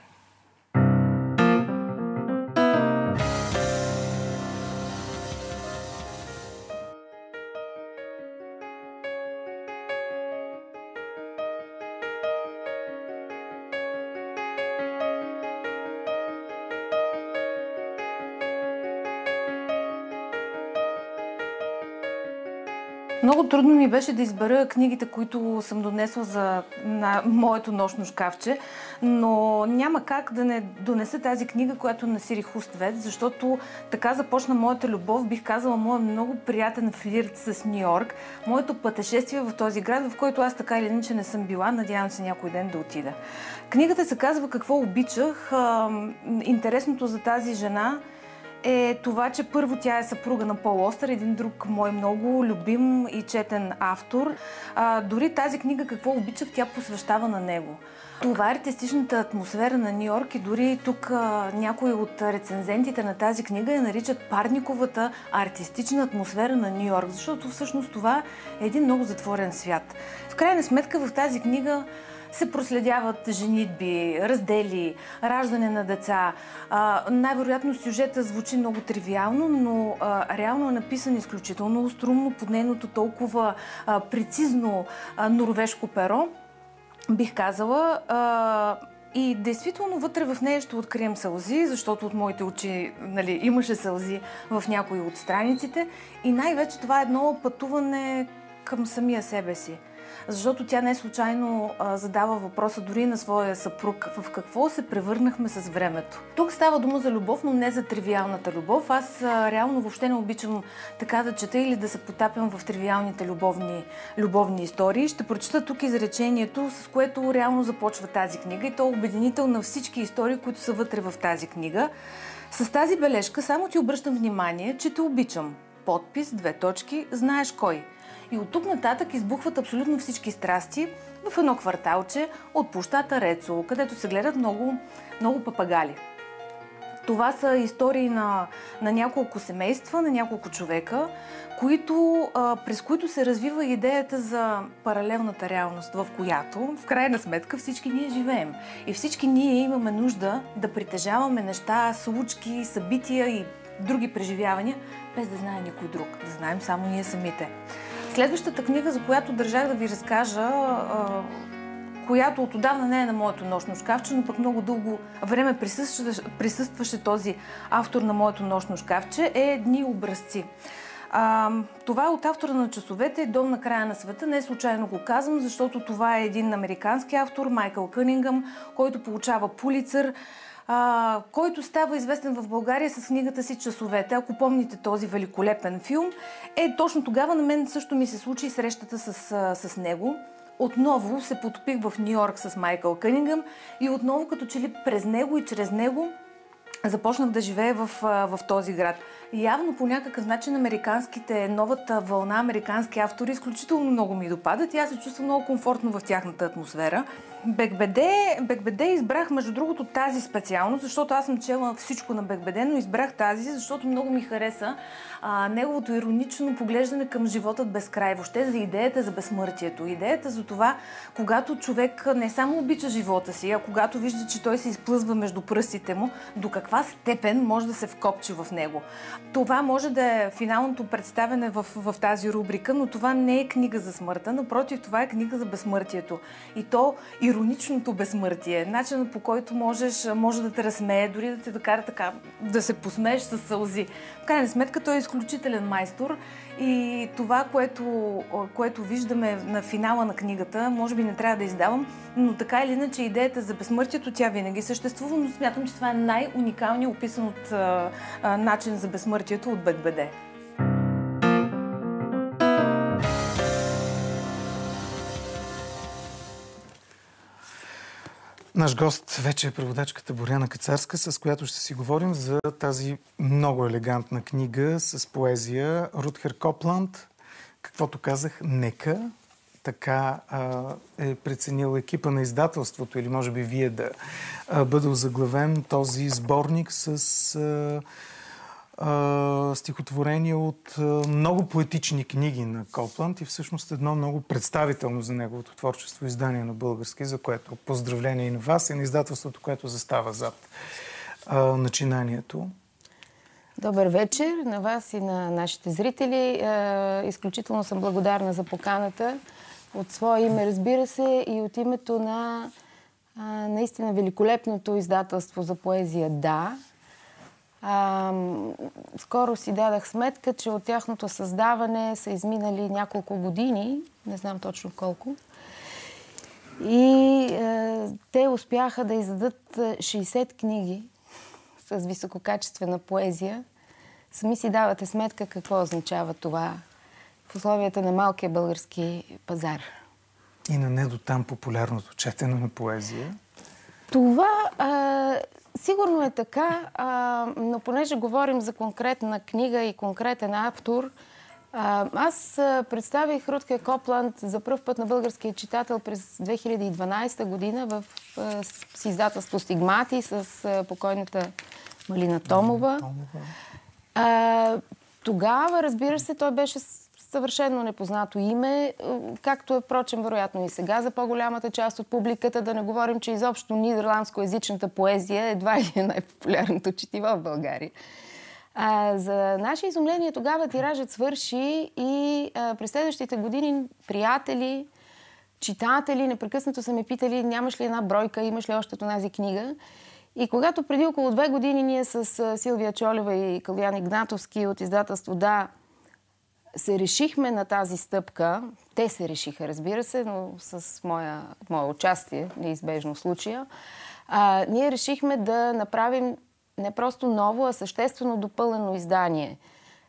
Много трудно ми беше да избера книгите, които съм донесла на моето нощно шкафче, но няма как да не донеса тази книга, която на Сири Хуствет, защото така започна моята любов, бих казала, моят много приятен флирт с Ню Йорк, моето пътешествие в този град, в който аз така или иначе не съм била, надявам се някой ден да отида. Книгата се казва "Какво обичах". Интересното за тази жена е това, че първо тя е съпруга на Пол Остър, един друг мой много любим и четен автор. Дори тази книга "Какво обичах" тя посвещава на него. Това е артистичната атмосфера на Ню Йорк и дори тук някои от рецензентите на тази книга я наричат парниковата артистична атмосфера на Ню Йорк, защото всъщност това е един много затворен свят. В крайна сметка в тази книга се проследяват женитби, раздели, раждане на деца. Най-вероятно сюжета звучи много тривиално, но реално е написан изключително острумно под нейното толкова прецизно норвежко перо, бих казала. И действително вътре в нея ще открием сълзи, защото от моите очи имаше сълзи в някои от страниците. И най-вече това е едно пътуване към самия себе си. Защото тя не случайно задава въпроса дори на своя съпруг: в какво се превърнахме с времето. Тук става дума за любов, но не за тривиалната любов. Аз реално въобще не обичам така да чета или да се потапям в тривиалните любовни истории. Ще прочета тук изречението, с което реално започва тази книга, и то е обединител на всички истории, които са вътре в тази книга. С тази бележка само ти обръщам внимание, че те обичам. Подпис, : знаеш кой. И от тук нататък избухват абсолютно всички страсти в едно кварталче от площата Рецо, където се гледат много папагали. Това са истории на няколко семейства, на няколко човека, през които се развива идеята за паралелната реалност, в която, в крайна сметка, всички ние живеем. И всички ние имаме нужда да притежаваме неща, случки, събития и други преживявания, без да знае никой друг, да знаем само ние самите. Следващата книга, за която държах да ви разкажа, която отдавна не е на моето нощно шкафче, но пък много дълго време присъстваше този автор на моето нощно шкафче, е "Дни образци". Това е от автора на "Часовете", "Дом на края на света". Не случайно го казвам, защото това е един американски автор, Майкъл Кънингъм, който получава Пулицър, който става известен в България с книгата си "Часовете". Ако помните този великолепен филм, точно тогава на мен също ми се случи срещата с него. Отново се потопих в Ню Йорк с Майкъл Кънингъм и отново като че ли през него и чрез него започнах да живея в този град. Явно по някакъв начин новата вълна американски автори изключително много ми допадат и аз се чувствам много комфортно в тяхната атмосфера. Бекбеде избрах, между другото, тази специално, защото аз съм чела всичко на Бекбеде, но избрах тази, защото много ми хареса неговото иронично поглеждане към живота без край, въобще за идеята за безсмъртието. Идеята за това, когато човек не само обича живота си, а когато вижда, че той се изплъзва между пръстите му, до каква степен може да се вкопчи в него. Това може да е финалното представяне в тази рубрика, но това не е книга за смъртта, напротив, това е книга за безсмъртието. И то ироничното безсмъртие, начинът, по който може да те разсмее, дори да те докара така, да се посмееш със сълзи. В крайна сметка той е изключителен майстор и това, което виждаме на финала на книгата, може би не трябва да издавам, но така или иначе идеята за безсмъртието, тя винаги съществува, но смятам, че това е най-уникалният описан от начин за безсмъртието от Бекбеде. Наш гост вече е преводачката Боряна Кацарска, с която ще си говорим за тази много елегантна книга с поезия Рутгер Копланд. Каквото казах, нека. Така е преценил екипа на издателството, или може би вие да бъде озаглавен този сборник с стихотворения от много поетични книги на Копланд и всъщност едно много представително за неговото творчество издание на български, за което поздравление и на вас, и на издателството, което застава зад начинанието. Добър вечер на вас и на нашите зрители. Изключително съм благодарна за поканата. От свое име, разбира се, и от името на наистина великолепното издателство за поезия «Да». Скоро си дадах сметка, че от тяхното създаване са изминали няколко години, не знам точно колко, и те успяха да издадат 60 книги с висококачествена поезия. Сами си давате сметка какво означава това в условията на малкия български пазар. И на не до там популярното четене на поезия. Това сигурно е така, но понеже говорим за конкретна книга и конкретен автор, аз представих Рутгер Копланд за пръв път на българския читател през 2012 година с издателство Стигмати с покойната Малина Томова. Тогава, разбира се, той беше съвършено непознато име, както е, впрочем, вероятно и сега за по-голямата част от публиката. Да не говорим, че изобщо нидерландско-езичната поезия едва ли е най-популярното четиво в България. За наше изумление тогава тиражът свърши и през следващите години приятели, читатели непрекъснато са ме питали: нямаш ли една бройка, имаш ли още онази книга? И когато преди около 2 години ние с Силвия Чолева и Калуян Игнатовски от издателство «Да» се решихме на тази стъпка, те се решиха, разбира се, но с мое участие, неизбежно в случая, ние решихме да направим не просто ново, а съществено допълнено издание.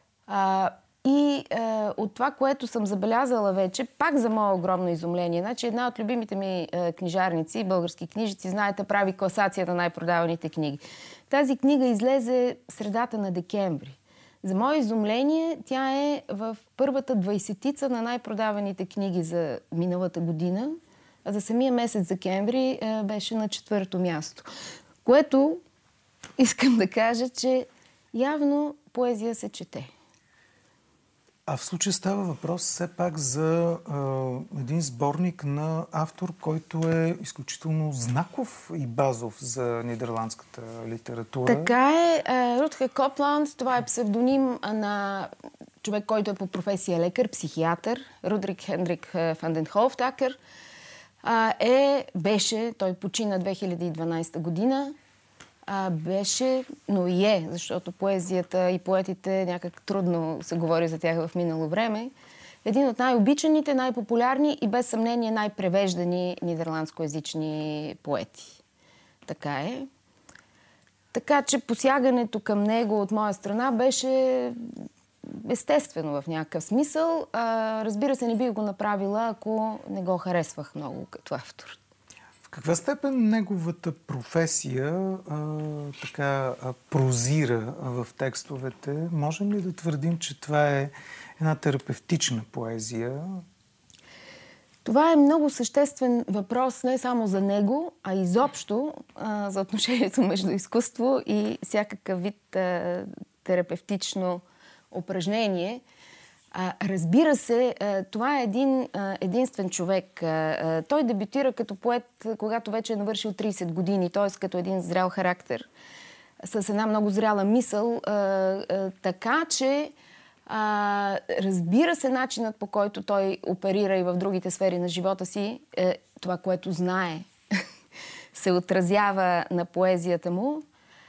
От това, което съм забелязала вече, пак за мое огромно изумление, значи една от любимите ми книжарници, български книжици, знаете, прави класация на най-продаваните книги. Тази книга излезе средата на декември. За мое изумление, тя е в първата 20-тица на най-продаваните книги за миналата година, а за самия месец декември беше на 4-то място. Което искам да кажа, че явно поезия се чете. А в случая става въпрос все пак за един сборник на автор, който е изключително знаков и базов за нидерландската литература. Така е. Рутгер Копланд, това е псевдоним на човек, който е по професия лекар, психиатър. Рудрик Хендрик ван ден Хофтакер беше, той почина 2012 година, беше, но и е, защото поезията и поетите някак трудно се говори за тях в минало време. Един от най-обичаните, най-популярни и без съмнение най-превеждани нидерландскоязични поети. Така е. Така че посягането към него от моя страна беше естествено в някакъв смисъл. Разбира се, не бих го направила, ако не го харесвах много като автор. В каква степен неговата професия прозира в текстовете? Можем ли да твърдим, че това е една терапевтична поезия? Това е много съществен въпрос не само за него, а изобщо за отношението между изкуство и всякакъв вид терапевтично упражнение. Разбира се, това е един единствен човек. Той дебютира като поет, когато вече е навършил 30 години, т.е. като един зрял характер, с една много зряла мисъл, така че разбира се, начинът, по който той оперира и в другите сфери на живота си, това, което знае, се отразява на поезията му.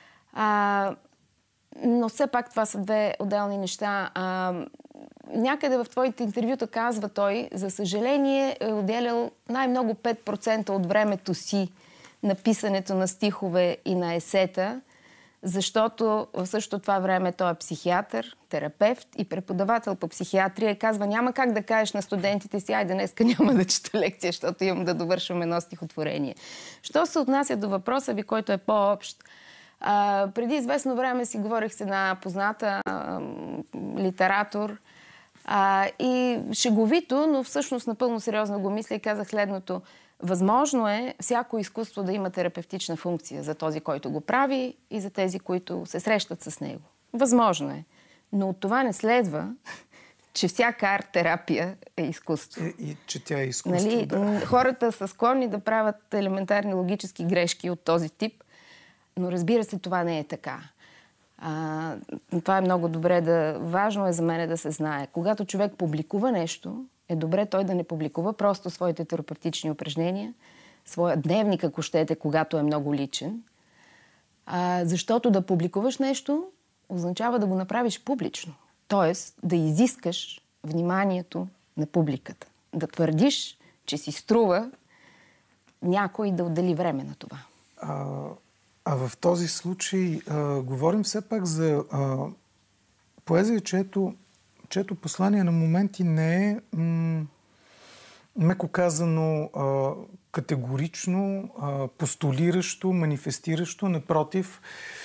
Но все пак това са две отделни неща. Някъде в твоите интервюта казва той, за съжаление е отделял най-много 5% от времето си на писането на стихове и на есета, защото в същото това време той е психиатър, терапевт и преподавател по психиатрия и казва, няма как да кажеш на студентите си, айде днеска няма да чета лекция, защото имам да довършвам едно стихотворение. Що се отнася до въпроса ви, който е по-общ? Преди известно време си говорих с една позната литератор и шеговито, но всъщност напълно сериозно го мисля и казах следното. Възможно е всяко изкуство да има терапевтична функция за този, който го прави и за тези, които се срещат с него. Възможно е. Но от това не следва, че всяка арт-терапия е изкуство. И че тя е изкуство, нали? Да. Хората са склонни да правят елементарни логически грешки от този тип, но разбира се, това не е така. Това е много добре важно е за мен да се знае. Когато човек публикува нещо, е добре той да не публикува просто своите терапевтични упражнения, своя дневник, ако щете, когато е много личен. Защото да публикуваш нещо означава да го направиш публично. Тоест да изискаш вниманието на публиката. Да твърдиш, че си струва някой да отдели време на това. В този случай говорим все пак за поезия, чието послание на моменти не е меко казано категорично, постулиращо, манифестиращо. Напротив,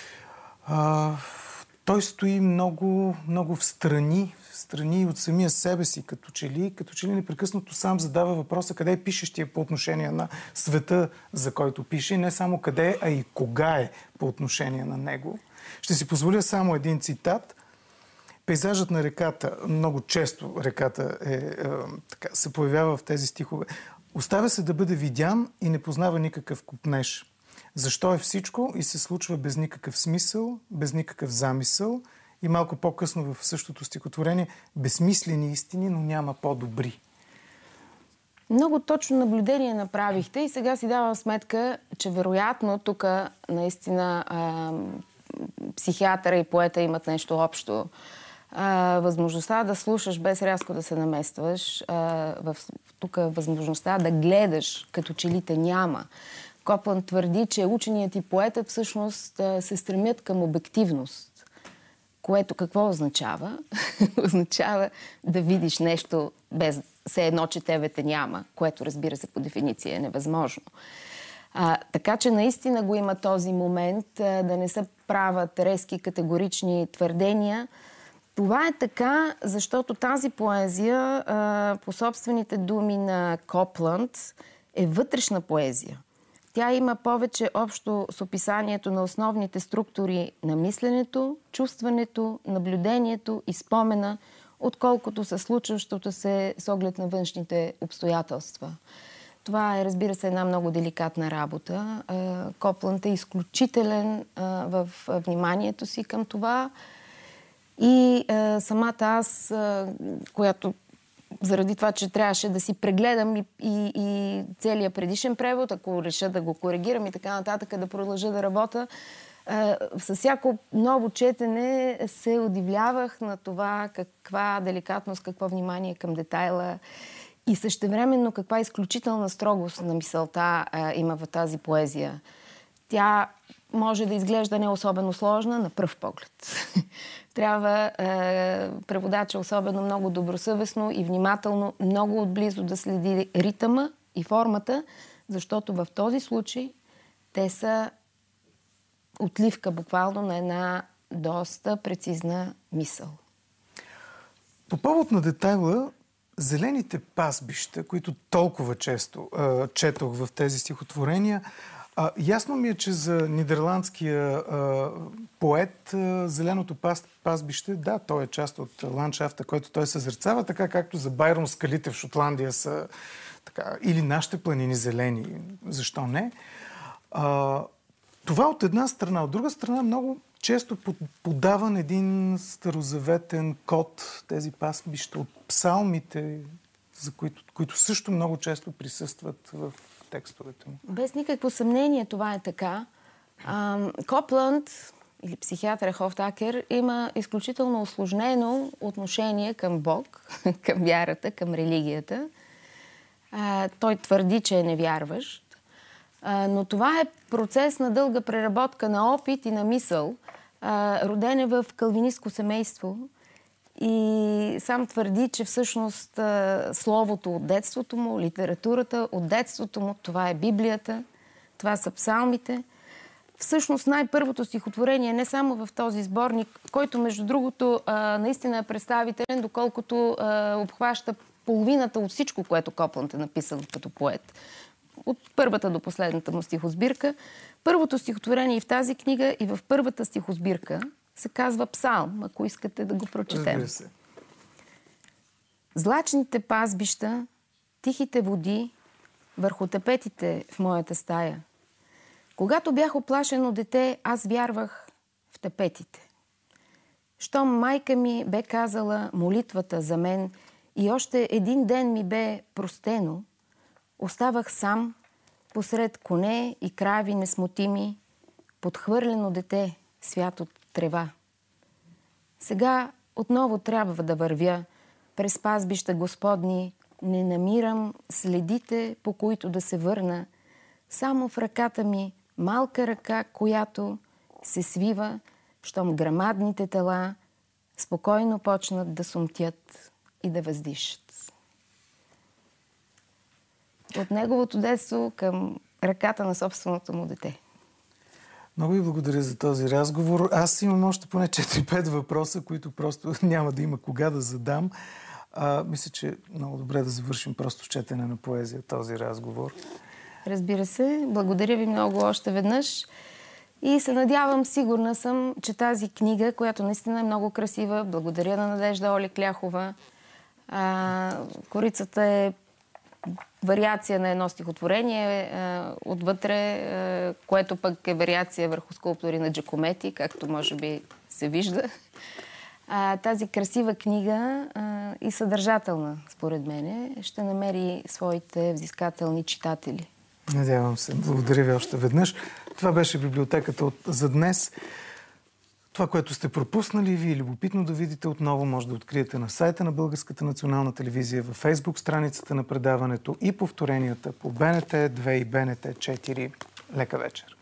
той стои много, много в страни от самия себе си, като че ли непрекъснато сам задава въпроса къде е пишещия по отношение на света, за който пише, и не само къде е, а и кога е по отношение на него. Ще си позволя само един цитат. Пейзажът на реката, много често реката се появява в тези стихове. Оставя се да бъде видян и не познава никакъв копнеж. Защо е всичко и се случва без никакъв смисъл, без никакъв замисъл и малко по-късно в същото стихотворение безсмислени истини, но няма по-добри. Много точно наблюдение направихте и сега си давам сметка, че вероятно тук наистина психиатъра и поета имат нещо общо. Възможността да слушаш без рязко да се наместваш, тук възможността да гледаш като че ли те няма. Копланд твърди, че ученият и поетът всъщност се стремят към обективност. Което какво означава? Означава да видиш нещо без все едно, че тебе те няма, което разбира се по дефиниция е невъзможно. Така че наистина го има този момент да не се правят резки категорични твърдения. Това е така, защото тази поезия, по собствените думи на Копланд, е вътрешна поезия. Тя има повече общо с описанието на основните структури на мисленето, чувстването, наблюдението и спомена, отколкото със случващото се с оглед на външните обстоятелства. Това е, разбира се, една много деликатна работа. Копланд е изключителен в вниманието си към това. И самата аз, която заради това, че трябваше да си прегледам и целият предишен превод, ако реша да го коригирам и така нататък, да продължа да работя, с всяко ново четене се удивлявах на това каква деликатност, какво внимание към детайла и същевременно каква изключителна строгост на мисълта има в тази поезия. Тя може да изглежда не особено сложна на пръв поглед. Трябва преводача особено много добросъвестно и внимателно, много отблизо да следи ритъма и формата, защото в този случай те са отливка буквално на една доста прецизна мисъл. По повод на детайла, зелените пасбища, които толкова често четох в тези стихотворения, ясно ми е, че за нидерландския поет зеленото пасбище, да, той е част от ландшафта, който той съзерцава, така както за Байрон скалите в Шотландия са така, или нашите планини зелени, защо не. Това от една страна. От друга страна много често подаван един старозаветен код, тези пасбища от псалмите, за които също много често присъстват в текстовете му. Без никакво съмнение това е така. Копланд или психиатър Хофтакер има изключително усложнено отношение към Бог, към вярата, към религията. Той твърди, че е невярващ. Но това е процес на дълга преработка на опит и на мисъл. Роден е в калвинистко семейство и сам твърди, че всъщност словото от детството му, литературата от детството му, това е Библията, това са псалмите. Всъщност най-първото стихотворение не само в този сборник, който между другото наистина е представителен, доколкото обхваща половината от всичко, което Копланд е написал като поет. От първата до последната му стихосбирка. Първото стихотворение и в тази книга, и в първата стихосбирка се казва Псалм, ако искате да го прочетем. Злачните пазбища, тихите води, върху тапетите в моята стая. Когато бях оплашено дете, аз вярвах в тапетите. Щом майка ми бе казала молитвата за мен и още един ден ми бе простено, оставах сам, посред коне и крави несмотими, подхвърлено дете, свят от трева. Сега отново трябва да вървя през пазбища Господни, не намирам следите, по които да се върна, само в ръката ми малка ръка, която се свива, щом грамадните тела спокойно почнат да сумтят и да въздишат. От неговото детство към ръката на собственото му дете. Много ви благодаря за този разговор. Аз имам още поне 4-5 въпроса, които просто няма да има кога да задам. Мисля, че е много добре да завършим просто с четене на поезия този разговор. Разбира се. Благодаря ви много още веднъж. И се надявам, сигурна съм, че тази книга, която наистина е много красива, благодаря на Надежда Оли Кляхова. Корицата е вариация на едно стихотворение отвътре, което пък е вариация върху скулптури на Джакомети, както може би се вижда. Тази красива книга и съдържателна, според мене, ще намери своите взискателни читатели. Надявам се. Благодаря ви още веднъж. Това беше библиотеката за днес. Това, което сте пропуснали, ви е любопитно да видите отново, може да откриете на сайта на Българската национална телевизия, във Фейсбук страницата на предаването и повторенията по БНТ 2 и БНТ 4. Лека вечер!